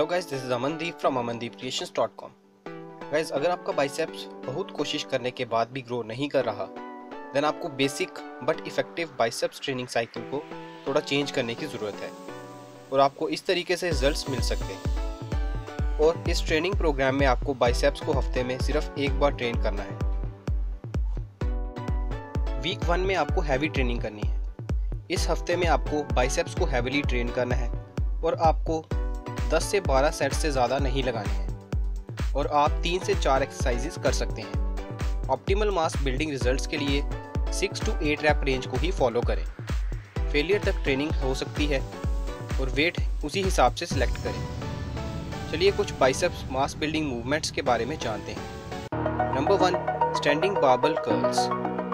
Hello guys, this is Amandeep from amandeepcreations.com। Guys, अगर आपका biceps बहुत कोशिश करने के बाद भी ग्रो नहीं कर रहा, देन आपको basic but effective biceps training cycle को थोड़ा चेंज करने की ज़रूरत है और आपको इस तरीके से रिजल्ट्स मिल सकते हैं। और इस ट्रेनिंग प्रोग्राम में आपको बाइसेप्स को हफ्ते में सिर्फ एक बार ट्रेन करना है। वीक 1 में आपको हैवी ट्रेनिंग करनी है। इस हफ्ते में आपको बाइसेप्स को हैवीली ट्रेन करना है और आपको 10 से 12 सेट से ज़्यादा नहीं लगाने हैं और आप 3 से 4 एक्सरसाइजेस कर सकते हैं। ऑप्टिमल मास बिल्डिंग रिजल्ट्स के लिए 6 to 8 रैप रेंज को ही फॉलो करें। फेलियर तक ट्रेनिंग हो सकती है और वेट उसी हिसाब से सिलेक्ट करें। चलिए कुछ बाइसेप्स मास बिल्डिंग मूवमेंट्स के बारे में जानते हैं। Number 1, standing barbell curls.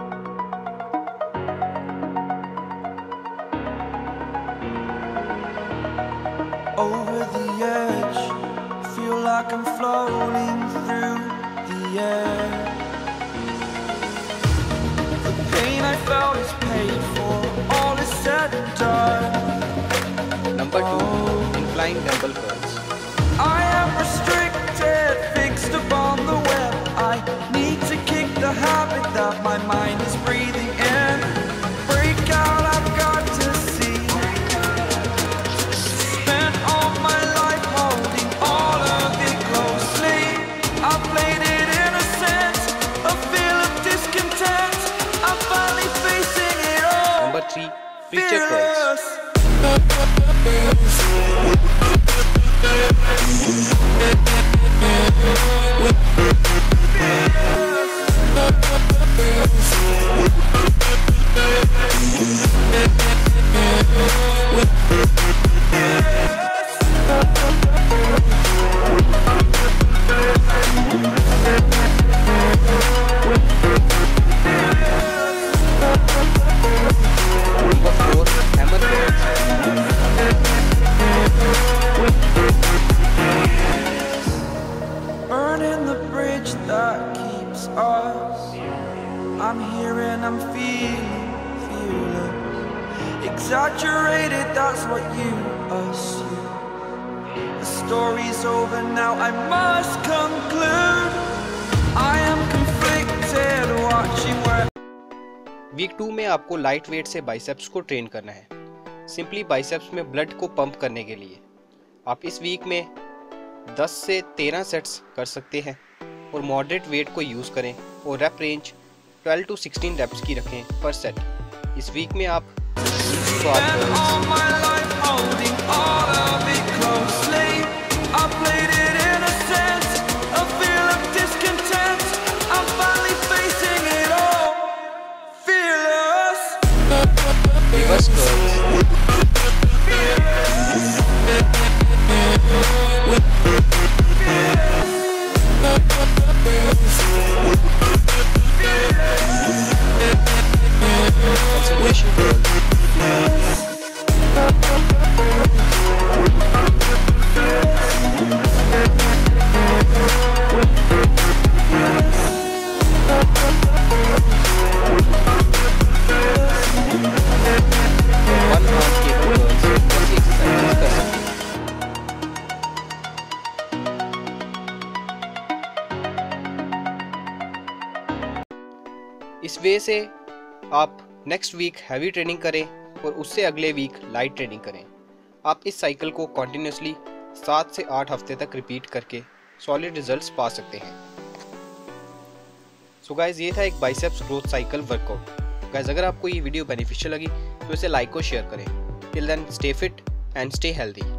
Over the edge, feel like I'm floating through the air. The pain I felt is paid for, all is said and done. Number 2, incline dumbbell curls. I am restricted, fixed upon the web. I need to kick the habit that my mind is breathing in. Break out, I've got to see. Spent all my life holding all of it closely. I played it innocent, a feel of discontent. I'm finally facing it all. Number 3, preacher curls. Burning the bridge that keeps us. I'm here and I'm feeling exaggerated, that's what you assume. The story's over now, I must conclude. I am conflicted, watching where. Week 2 में आपको light weight से biceps को train करना है, simply biceps में blood को pump करने के लिए। आप इस वीक में 10 से 13 सेट्स कर सकते हैं और मॉडरेट वेट को यूज़ करें और रैप रेंज 12 to 16 रेप्स की रखें पर सेट। इस वीक में आप reverse curls, concentration curls, one arm cable curls, ऐसी एक्सरसाइजेस कर सकते हैं। इस वे से आप नेक्स्ट वीक हैवी ट्रेनिंग करें और उससे अगले वीक लाइट ट्रेनिंग करें। आप इस साइकिल को कॉन्टिन्यूसली 7 से 8 हफ्ते तक रिपीट करके सॉलिड रिजल्ट्स पा सकते हैं। सो गाइज, ये था एक biceps growth cycle workout. Guys, अगर आपको ये वीडियो बेनिफिशियल लगी तो इसे लाइक और शेयर करें। Till then, stay fit and stay healthy.